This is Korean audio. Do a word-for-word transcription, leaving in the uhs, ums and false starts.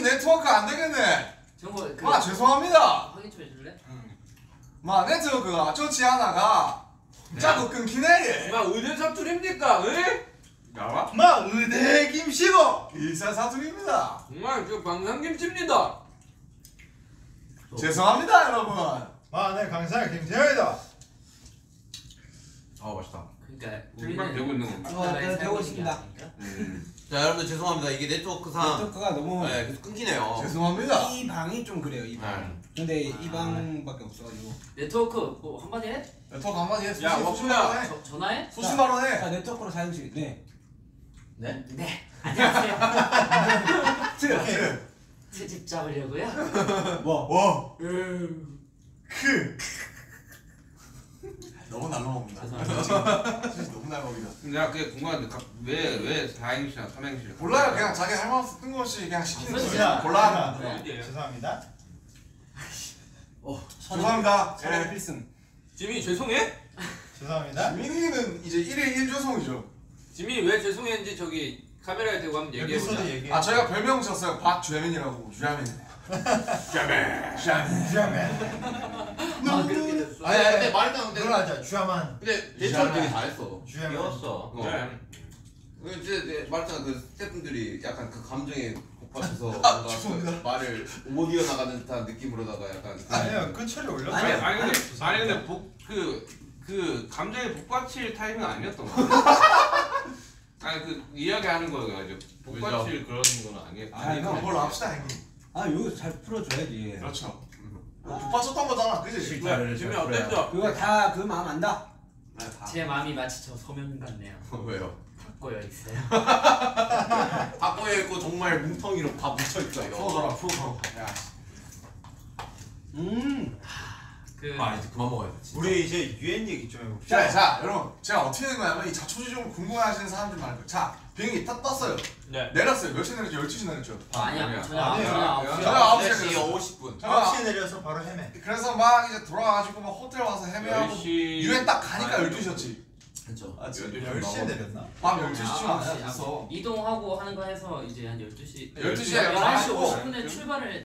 네트워크 안 되겠네. 정보 그 마 죄송합니다. 확인 좀 해줄래? 마 네트워크가 좋지 않아가 자꾸 끊기네. 마 의대 사투리입니까? 에? 알아? 마 의대 김씨고 일사사투리입니다. 정말 저 방산김치입니다. 죄송합니다 여러분. 마내 강사 김태현이다. 아 맛있다. 그러니까 생방 되고 있는 거. 어, 네, 되고 있습니다. 자 여러분들 죄송합니다. 이게 네트워크상 네트워크가 너무 네, 계속 끊기네요. 죄송합니다. 이 방이 좀 그래요. 이 방. 네. 근데 이 방밖에 없어가지고. 네트워크 뭐 한마디 해? 네트워크 한마디 해. 야, 수신 워프야. 발언 해. 저, 전화해? 수신 발언 해. 자 네트워크로 사용시. 네. 네? 네. 안녕하세요. 트. 트집 잡으려고요? 뭐? 워. 음. 크. 너무 날라먹는다. 죄송합니다. 진짜 너무 날라먹이다. 내가 그게 궁금한데 왜왜 사행시나 삼행시를 몰라요. 그냥 자기 할 말 없어 뜬금없이 그냥 시키는 아, 거지. 진짜? 골라. 네. 죄송합니다. 죄송합니다. 선의 예. 필승. 지민이 죄송해? 죄송합니다. 민이는 이제 일일 일조성이죠. 지민이 왜 죄송했는지 저기 카메라에 대고 한번 얘기해보자. 에피소드 얘기해. 아 저희가 별명 졌어요. 박주혜민이라고. 주혜민. 주혜민. 주혜민. 주야맨. 아 그렇게 됐어. 아니 아니 근데 말했잖아. 근데 그러자 주야만. 근데 대처를 되게 잘했어. 주야맨. 귀여웠어. 어. 네. 그 이제 이제 말했잖아. 그 스태프분들이 약간 그 감정에 복받쳐서 아, 뭔가 죄송합니다. 그 말을 못 이어나가는 듯한 느낌으로다가 약간 그- 아니요 그 철이 올렸어. 아니 아니 근데 아니 근데 복그 그 감정에 복받칠 타이밍 아니었던 거 같아. 아니 그 이야기하는 거가 이제 복받칠 그런 건 아니에요. 아, 그럼 뭘 합시다 형님. 아 이거 잘 풀어줘야지. 그렇죠. 북받쳤던 거잖아. 그지? 왜? 지민이 어땠어? 그거 다 그 마음 안다. 제 마음이 마치 저 소면 같네요. 왜요? 바꿔여 있어요. 바꿔에 있고 정말 뭉텅이로 다 묻혀 있어요. 풀어줘라 풀어줘. 야. 음. 그 아 이제 그만 먹어야 돼. 진짜. 우리 이제 유엔 얘기 좀 해봅시다. 자, 자 여러분 제가 어떻게 된 거냐면 이 자초지종을 궁금해하시는 사람들 말고 자 비행기 딱 떴어요. 네. 내렸어요. 몇 시에 내렸죠? 열두 시 내렸죠. 아, 아니야. 아니야. 저녁 아니야. 저녁 아홉 시. 저녁 아홉 시에 네 시 내렸어요. 오십 분. 아홉 시에 내려서 바로 헤매. 그래서 막 이제 돌아가지고 막 호텔 와서 헤매하고 열 시 유엔 딱 가니까 반 열두 시였지. 그렇죠. 아 진짜 열 시에 내렸나? 밤 열두 시쯤 아, 아니야 아, 됐어. 이동하고 하는 거 해서 이제 한 열두 시 열두 시에 열한 시 가고 오십 분에 출발을